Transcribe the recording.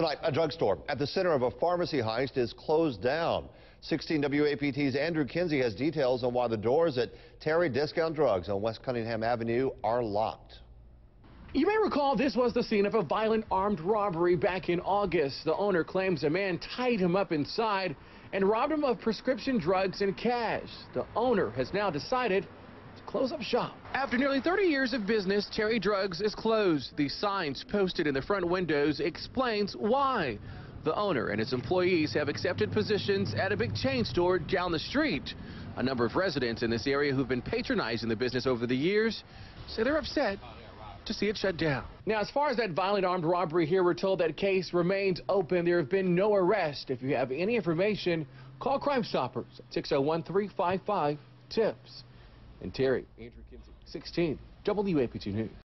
Tonight, a drugstore at the center of a pharmacy heist is closed down. 16 WAPT's Andrew Kinsey has details on why the doors at Terry Discount Drugs on West Cunningham Avenue are locked. You may recall this was the scene of a violent armed robbery back in August. The owner claims a man tied him up inside and robbed him of prescription drugs and cash. The owner has now decided to close up shop. After nearly 30 years of business, Terry Drugs is closed. The signs posted in the front windows explains why. The owner and his employees have accepted positions at a big chain store down the street. A number of residents in this area who've been patronizing the business over the years say they're upset to see it shut down. Now, as far as that violent armed robbery here, we're told that case remains open. There have been no arrests. If you have any information, call Crime Stoppers at 601-355-TIPS. And Terry, Andrew Kinsey, 16 WAPT News.